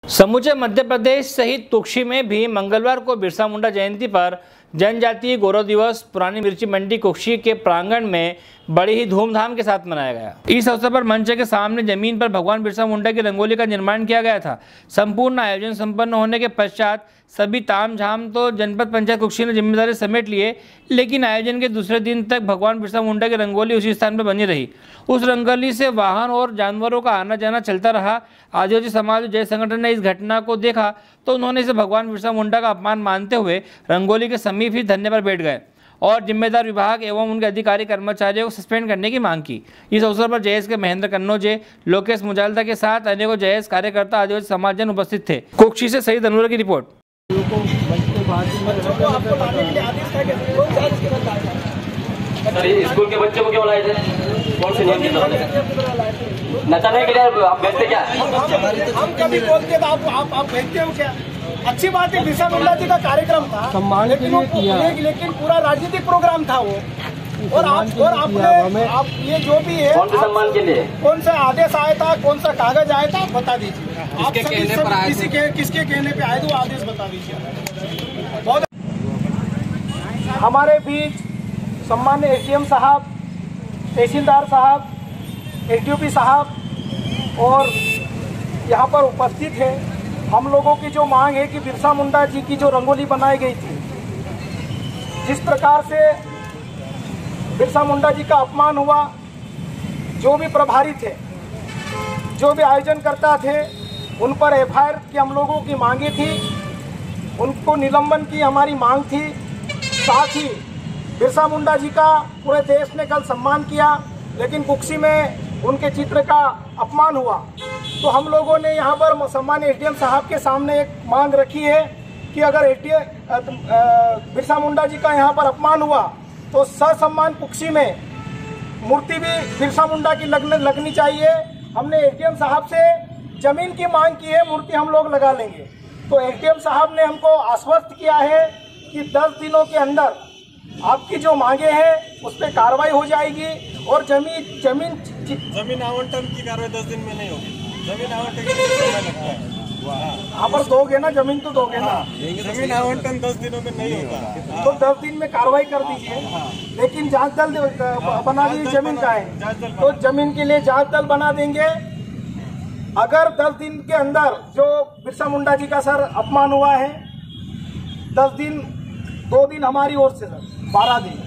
समूचे मध्य प्रदेश सहित कुक्षी में भी मंगलवार को बिरसा मुंडा जयंती पर जनजातीय गौरव दिवस पुरानी मिर्ची मंडी कुक्षी के प्रांगण में बड़ी ही धूमधाम के साथ मनाया गया। इस अवसर पर मंच के सामने जमीन पर भगवान बिरसा मुंडा की रंगोली का निर्माण किया गया था। संपूर्ण आयोजन संपन्न होने के पश्चात सभी तामझाम तो जनपद पंचायत कुक्षी ने जिम्मेदारी समेट लिए, लेकिन आयोजन के दूसरे दिन तक भगवान बिरसा मुंडा की रंगोली उसी स्थान पर बनी रही। उस रंगोली से वाहन और जानवरों का आना जाना चलता रहा। आदिवासी समाज जय संगठन ने इस घटना को देखा तो उन्होंने इसे भगवान बिरसा मुंडा का अपमान मानते हुए रंगोली के समीप ही धरने पर बैठ गए और जिम्मेदार विभाग एवं उनके अधिकारी कर्मचारियों को सस्पेंड करने की मांग की। इस अवसर पर जयेश के महेंद्र कन्नौजे, लोकेश मुजालदा के साथ अनेकों जयेश कार्यकर्ता आदिवासी समाजजन उपस्थित थे। कुक्षी से सईद अनवर की रिपोर्ट। स्कूल के बच्चों को क्यों लाए थे? कौन से नियम के नचाने के लिए आप भेजते क्या? हम कभी बोलते तो आप भेजते हो क्या? अच्छी बात है, बिरसा मुंडा जी का कार्यक्रम था, लेकिन पूरा राजनीतिक प्रोग्राम था वो। और आप ये जो भी है, कौन से सम्मान के लिए कौन सा आदेश आया था, कौन सा कागज आया था, बता दीजिए। किसके कहने पे आए थे वो आदेश बता दीजिए। बहुत हमारे बीच सम्मान्य एसडीएम साहब, तहसीलदार साहब, एसडीओपी साहब और यहाँ पर उपस्थित है। हम लोगों की जो मांग है कि बिरसा मुंडा जी की जो रंगोली बनाई गई थी, जिस प्रकार से बिरसा मुंडा जी का अपमान हुआ, जो भी प्रभारी थे, जो भी आयोजन करता थे, उन पर एफआईआर की हम लोगों की मांगे थी, उनको निलंबन की हमारी मांग थी। साथ ही बिरसा मुंडा जी का पूरे देश ने कल सम्मान किया, लेकिन कुक्षी में उनके चित्र का अपमान हुआ। तो हम लोगों ने यहाँ पर सम्मान्य एसडीएम साहब के सामने एक मांग रखी है कि अगर बिरसा मुंडा जी का यहाँ पर अपमान हुआ तो ससम्मान कुक्षी में मूर्ति भी बिरसा मुंडा की लगनी चाहिए। हमने एसडीएम साहब से जमीन की मांग की है, मूर्ति हम लोग लगा लेंगे। तो एसडीएम साहब ने हमको आश्वस्त किया है कि 10 दिनों के अंदर आपकी जो मांगे हैं उस पर कार्रवाई हो जाएगी और जमीन आवंटन की कार्रवाई 10 दिन में नहीं होगी। जमीन आवंटन के लिए समय लगता है। यहाँ पर दोगे ना, जमीन तो दोगे ना। जमीन आवंटन 10 दिनों में नहीं होगा तो 10 दिन में कार्रवाई कर दीजिए। लेकिन जांच दल बना दीजिए, जमीन का है तो जमीन के लिए जांच दल बना देंगे। अगर 10 दिन के अंदर जो बिरसा मुंडा जी का सर अपमान हुआ है, 10 दिन, 2 दिन हमारी ओर से सर 12 दिन,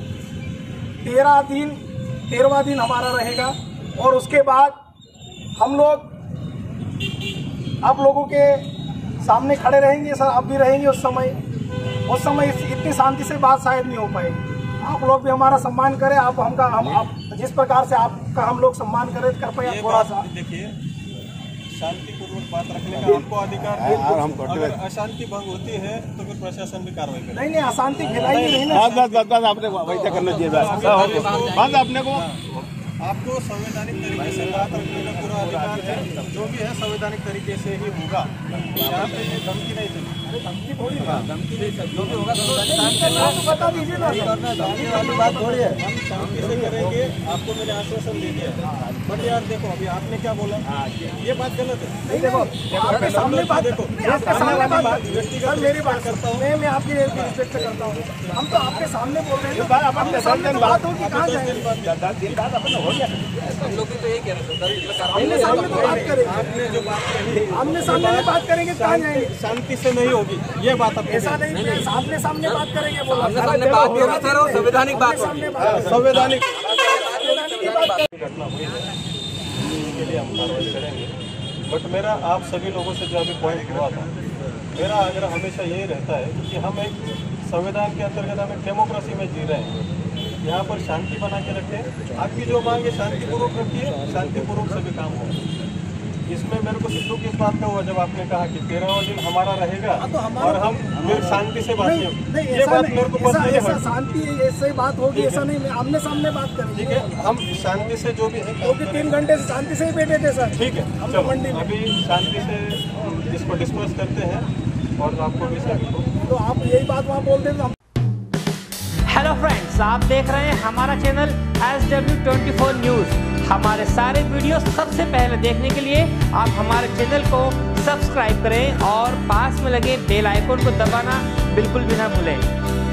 13वां दिन हमारा रहेगा। और उसके बाद हम लोग आप लोगों के सामने खड़े रहेंगे सर, आप भी रहेंगे। उस समय इतनी शांति से बात शायद नहीं हो पाएगी। आप लोग भी हमारा सम्मान करें, आप जिस प्रकार से आपका हम लोग सम्मान करें, कर पाए थोड़ा सा। देखिए, शांतिपूर्वक बात रखने का आपको अधिकार है। अगर अशांति भंग होती है तो फिर प्रशासन भी कार्रवाई करे। नहीं, अशांति फैलाई नहीं ना। आपको संवैधानिक तरीके से बात रखने का पूरा अधिकार है। जो भी है संवैधानिक तरीके से ही होगा। यहाँ पे ये धमकी नहीं चली, धमकी थोड़ी जो भी होगा बता दीजिए ना। धमकी वाली बात थोड़ी है, हम शांति से करेंगे। आपको मैंने आश्वासन दे दिया। बट यार देखो, अभी आपने क्या बोला, ये बात गलत है। नहीं, देखो आपके सामने बात, देखो व्यक्तिगत मेरी बात करता हूँ, मैं आपकी रिस्पेक्ट करता हूँ। हम तो आपके सामने बोल रहे हैं, आपके सामने बात होगी, कहाँ जाएंगे? हम लोग भी तो यही कह रहे थे, आमने सामने तो बात करेंगे। आपने जो बात कही, आमने सामने में बात करेंगे, कहाँ जाएंगे? शांति से नहीं होगी ये बात। ऐसा नहीं, आमने सामने बात करेंगे, संवैधानिक बात, संवैधानिक घटना हुई है, के लिए हम कार्रवाई करेंगे। बट मेरा आप सभी लोगों से जो अभी पॉइंट हुआ था, मेरा आग्रह हमेशा यही रहता है कि हम एक संविधान के अंतर्गत हम एक डेमोक्रेसी में जी रहे हैं। यहाँ पर शांति बना के रखें। आपकी जो मांग है शांतिपूर्वक रखिए, शांतिपूर्वक सभी काम हो। इसमें मेरे को दुख इस बात का हुआ जब आपने कहा कि 13वां दिन हमारा रहेगा और हम फिर शांति से बात करें। ये बात मेरे को पसंद नहीं है। शांति ऐसे बात होगी, ऐसा नहीं, आमने सामने बात करेंगे। ठीक है, हम शांति से जो भी है, क्योंकि 3 घंटे से शांति से ही बैठे थे सर। ठीक है, चलो अभी शांति से इसको डिस्कस करते हैं और आपको भी तो आप यही बात वहाँ बोल दें। हेलो फ्रेंड्स, आप देख रहे हैं हमारा चैनल SW24 न्यूज़। हमारे सारे वीडियो सबसे पहले देखने के लिए आप हमारे चैनल को सब्सक्राइब करें और पास में लगे बेल आइकन को दबाना बिल्कुल भी ना भूलें।